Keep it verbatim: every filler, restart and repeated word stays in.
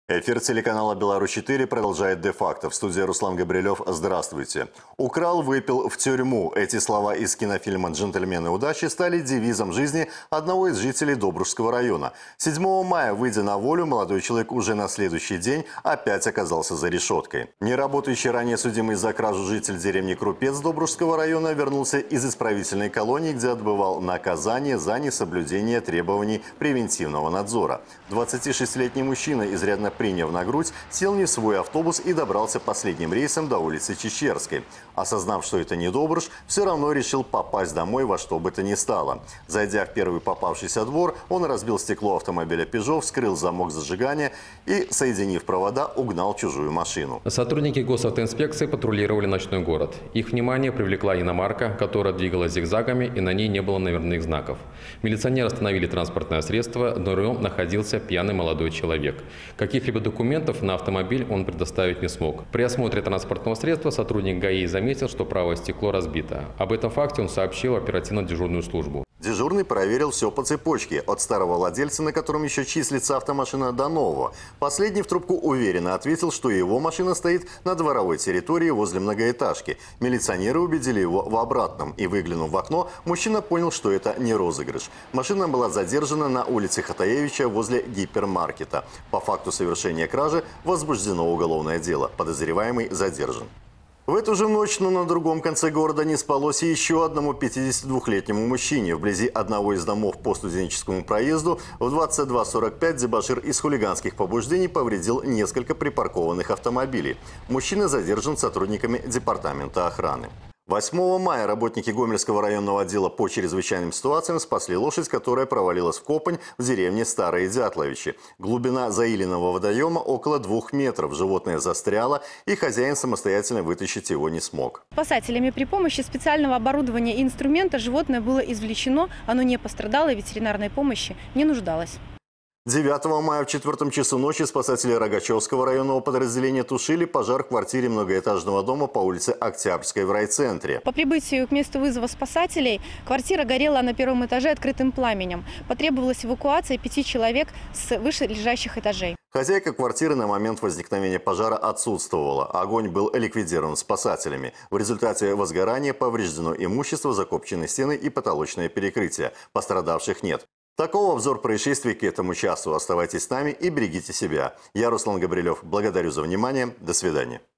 Эфир телеканала «Беларусь-четыре» продолжает «Де-факто». В студии Руслан Габрилев. Здравствуйте. «Украл, выпил, в тюрьму». Эти слова из кинофильма «Джентльмены удачи» стали девизом жизни одного из жителей Добружского района. седьмого мая, выйдя на волю, молодой человек уже на следующий день опять оказался за решеткой. Неработающий ранее судимый за кражу житель деревни Крупец Добружского района вернулся из исправительной колонии, где отбывал наказание за несоблюдение требований превентивного надзора. двадцатишестилетний мужчина, изрядно приняв на грудь, сел не в свой автобус и добрался последним рейсом до улицы Чечерской. Осознав, что это не Добруж, все равно решил попасть домой во что бы то ни стало. Зайдя в первый попавшийся двор, он разбил стекло автомобиля «Пежо», вскрыл замок зажигания и, соединив провода, угнал чужую машину. Сотрудники госавтоинспекции патрулировали ночной город. Их внимание привлекла иномарка, которая двигалась зигзагами, и на ней не было номерных знаков. Милиционеры остановили транспортное средство, но за рулем находился пьяный молодой человек. Каких-либо документов на автомобиль он предоставить не смог. При осмотре транспортного средства сотрудник ГАИ заметил, что правое стекло разбито. Об этом факте он сообщил в оперативно-дежурную службу. Дежурный проверил все по цепочке, от старого владельца, на котором еще числится автомашина, до нового. Последний в трубку уверенно ответил, что его машина стоит на дворовой территории возле многоэтажки. Милиционеры убедили его в обратном, и, выглянув в окно, мужчина понял, что это не розыгрыш. Машина была задержана на улице Хатаевича возле гипермаркета. По факту совершения кражи возбуждено уголовное дело. Подозреваемый задержан. В эту же ночь, но на другом конце города, не спалось и еще одному пятидесятидвухлетнему мужчине. Вблизи одного из домов по студенческому проезду в двадцать два сорок пять дебошир из хулиганских побуждений повредил несколько припаркованных автомобилей. Мужчина задержан сотрудниками департамента охраны. восьмого мая работники Гомельского районного отдела по чрезвычайным ситуациям спасли лошадь, которая провалилась в копань в деревне Старые Дятловичи. Глубина заиленного водоема около двух метров. Животное застряло, и хозяин самостоятельно вытащить его не смог. Спасателями при помощи специального оборудования и инструмента животное было извлечено, оно не пострадало и ветеринарной помощи не нуждалось. девятого мая в четвертом часу ночи спасатели Рогачевского районного подразделения тушили пожар в квартире многоэтажного дома по улице Октябрьской в райцентре. По прибытию к месту вызова спасателей квартира горела на первом этаже открытым пламенем. Потребовалась эвакуация пяти человек с вышележащих этажей. Хозяйка квартиры на момент возникновения пожара отсутствовала. Огонь был ликвидирован спасателями. В результате возгорания повреждено имущество, закопчены стены и потолочное перекрытие. Пострадавших нет. Такого обзор происшествий к этому часу. Оставайтесь с нами и берегите себя. Я Руслан Габрилев. Благодарю за внимание. До свидания.